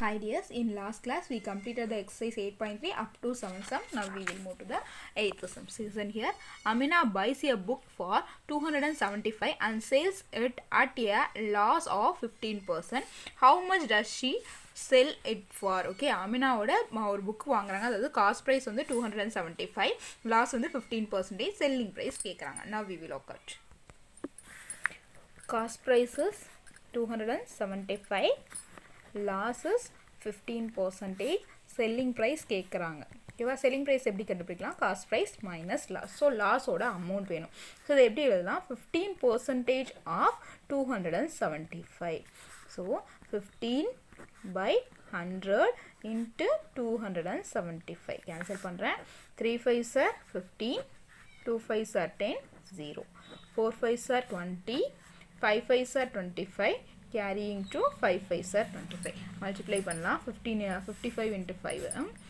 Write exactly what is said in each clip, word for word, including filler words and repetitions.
Hi dears, in last class we completed the exercise eight point three up to seven sum. Now we will move to the eighth sum. Listen here. Amina buys a book for two hundred seventy-five and sells it at a loss of fifteen percent. How much does she sell it for? Okay, Amina oda ஒரு book வாங்குறாங்க. அதாவது cost price வந்து two hundred seventy-five, loss வந்து fifteen percent, selling price கேக்குறாங்க. Now we will look at. Cost price is two hundred seventy-five. Loss is fifteen percent, selling price கேக்குறாங்க. ஓகேவா, selling price எப்படி கண்டுபிடிக்கலாம்? cost price minus loss. so loss ஓட amount வேணும். so இது எப்படி எழுதலாம்? fifteen percent of two hundred seventy-five. so fifteen by one hundred into two hundred seventy-five. cancel பண்றேன். three fives are fifteen, two fives are ten, zero. four fives are twenty, five fives are twenty-five. carrying to five fives are twenty-five. multiply பண்ணலாம். fifteen fifty-five into five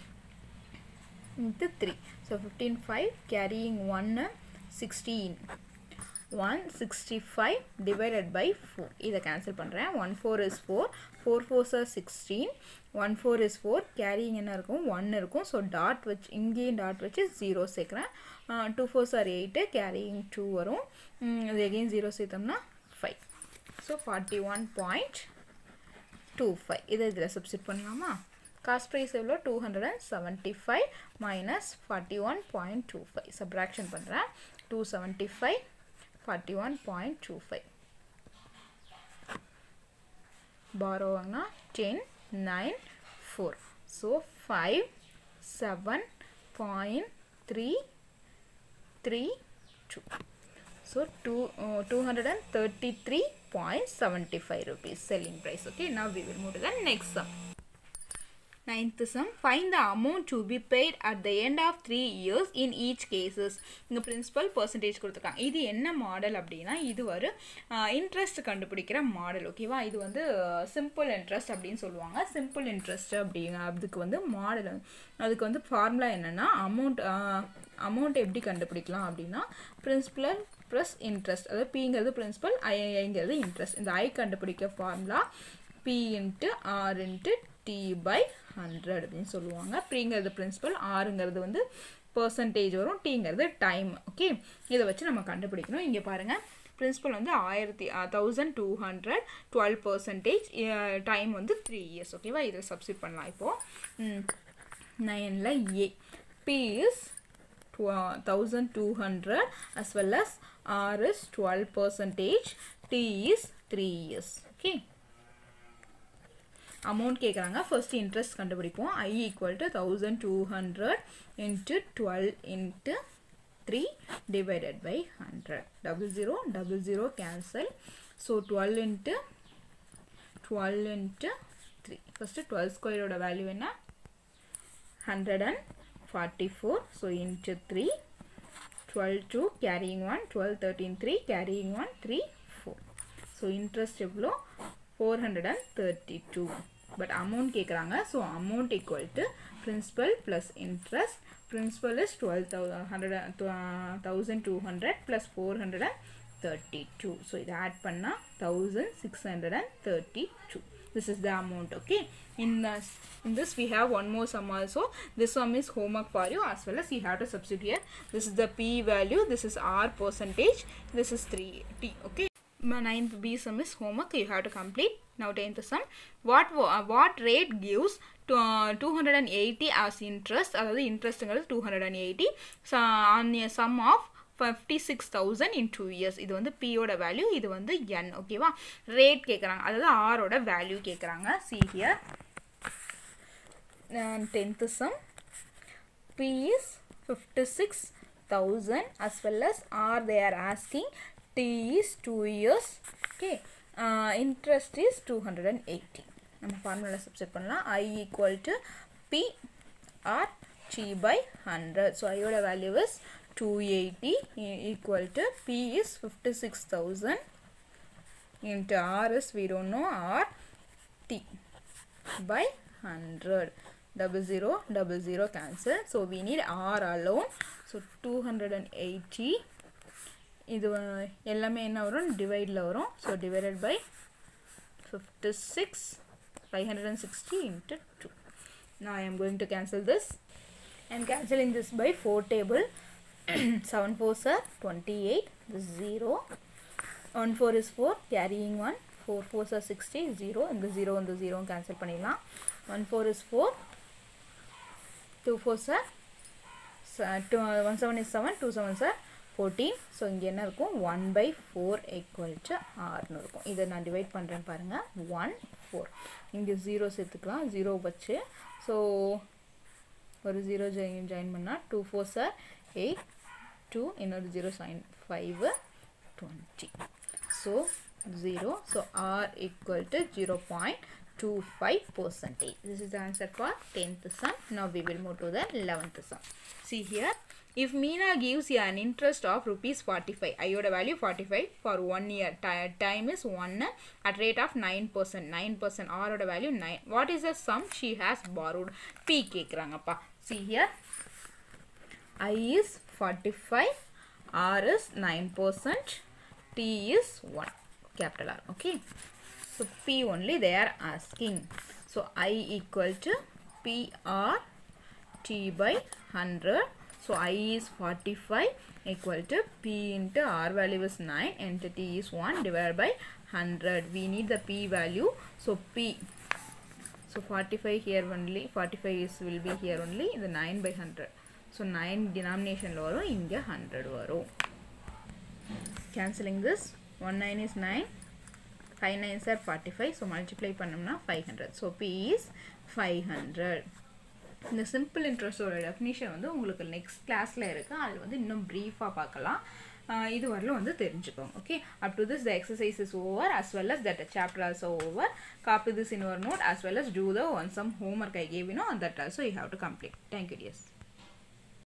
into three. so fifteen five carrying one sixteen. one hundred sixty-five divided by four. இதை cancel பண்றேன். one four is four. four fours are sixteen. one four is four. carrying என்ன இருக்கும்? one இருக்கும். so dot வச்சு இங்கேயும் dot வச்சு zero சேர்க்கிறேன். two fours are eight. carrying two வரும். இது again zero சேர்த்தோம்னா five. so forty-one point two five. இதை இதில் substitute பண்ணலாமா? cost price எவ்வளோ? two hundred seventy-five minus forty-one point two five. subtraction பண்ணுறேன். two seventy-five, forty-one point two five. borrow வாங்கினா ten, nine, four. so five, seven point three three two. so two, uh, two hundred thirty-three point seven five rupees selling price. okay, now we will move to the next sum. ninth sum. Find the amount to be paid at the end of three years in each cases. இங்க principal percentage கொடுத்துருக்காங்க. இது என்ன model அப்படின்னா, இது ஒரு interest கண்டுபிடிக்கிற model. ஓகேவா, இது வந்து சிம்பிள் இன்ட்ரெஸ்ட் அப்படின்னு சொல்லுவாங்க. சிம்பிள் இன்ட்ரெஸ்ட் அப்படிங்க அதுக்கு வந்து மாடல், அதுக்கு வந்து ஃபார்முலா என்னன்னா, அமௌண்ட் அமௌண்ட் எப்படி கண்டுபிடிக்கலாம் அப்படின்னா, பிரின்சிபல் ப்ளஸ் இன்ட்ரெஸ்ட். அதாவது பிங்கிறது பிரின்சிபல், ஐங்கிறது இன்ட்ரெஸ்ட். இந்த ஐ கண்டுபிடிக்க formula P into R into T by hundred அப்படின்னு சொல்லுவாங்க. பிங்கிறது பிரின்சிபல், ஆறுங்கிறது வந்து பர்சன்டேஜ் வரும், டிங்கிறது டைம். ஓகே, இதை வச்சு நம்ம கண்டுபிடிக்கணும். இங்கே பாருங்கள், பிரின்சிபல் வந்து ஆயிரத்தி thousand two hundred, twelve percentage, time வந்து த்ரீ இயர்ஸ். ஓகேவா, இதை சப்ஸ்டிட் பண்ணலாம். இப்போது நைனில் a P is thousand two hundred as well as R is twelve percentage, T is three years. okay, amount கேக்குறாங்க. first interest கண்டுபிடிப்போம். I equal to one thousand two hundred into twelve into three divided by one hundred. double zero double zero cancel. so twelve into twelve into three. first twelve square ஓட value என்ன? one hundred forty-four. so into three. twelve two carrying one, twelve thirteen three carrying one, three four. so interest எவ்வளோ? four hundred thirty-two. but amount கேக்குறாங்க. so amount equal to principal plus interest. principal is twelve thousand two hundred plus four hundred thirty-two. so இதை add பண்ணா one thousand six hundred thirty-two. this is the amount. okay, in this, in this we have one more sum also. this sum is homework for you, as well as you have to substitute here. this is the P value, this is R percentage, this is three T. okay, ninth B sum is homework, you have to complete. now tenth sum. what uh, what rate gives to uh, two hundred eighty as interest? அதாவது இன்ட்ரெஸ்ட்ங்கிறது two hundred eighty so, on a sum of fifty-six thousand in two years. இது வந்து P ஓட value, இது வந்து N. ஓகேவா, rate கேட்குறாங்க, அதாவது R ஓட வேல்யூ கேட்குறாங்க. see here, tenth sum. P is fifty-six thousand as well as R they are asking. T is two years. okay, uh, interest is two hundred eighty. நம்ம formula substitute பண்ணலாம். I equal to P R T by one hundred. so I ஓட value is two eighty equal to P is fifty-six thousand into R is we don't know, R T by one hundred. double zero double zero cancel. so we need R alone. so two hundred eighty இது எல்லாமே என்ன வரும்? டிவைடில் வரும். so divided by fifty-six five hundred sixty into two. Now I am going to cancel this. I am cancelling this by four table. seven fours are twenty-eight, this is zero. one four is four, carrying one. four fours are sixty, zero. And the zero and the zero cancel பண்ணிடலாம். one four is four. two fours are one seven is seven, two sevens are fourteen. So இங்க என்ன இருக்கும்? one by four equal to R னு இருக்கும். இதை நான் divide பண்றேன் பாருங்க. one four. இங்க zero சேர்த்துக்கலாம். zero வச்சு. So ஒரு zero join join பண்ணா two fours are eight, two இன்னொரு zero sign five, twenty. So zero. So R equal to zero point two five percentage. This is the answer for tenth sum. Now we will move to the eleventh sum. See here, if Meena gives you an interest of rupees forty-five, I oda value forty-five for one year, time is one at rate of nine percent, nine percent, R oda value nine. What is the sum she has borrowed? P kekrangappa. See here, I is forty-five, R is nine percent, T is one, capital R. Okay, so P only they are asking. So I equal to P R T by one hundred. So I is forty-five equal to P into R value is nine and T is one divided by one hundred. We need the P value. So P, so forty-five here only, forty-five is will be here only, the nine by one hundred. So nine denomination lo varum, inga one hundred varum. Cancelling this, one nine is nine, five nines are forty-five. So multiply பண்ணோம்னா five hundred. So P is five hundred. இந்த simple interest ஓட definition வந்து உங்களுக்கு next classல இருக்கு. அது வந்து இன்னும் brief-ஆ பார்க்கலாம். இது வரல வந்து தெரிஞ்சுக்கோங்க. Okay, up to this the exercise is over as well as that chapter also over. Copy this in your note as well as do the one some homework I gave you know, and that also you have to complete. Thank you dears.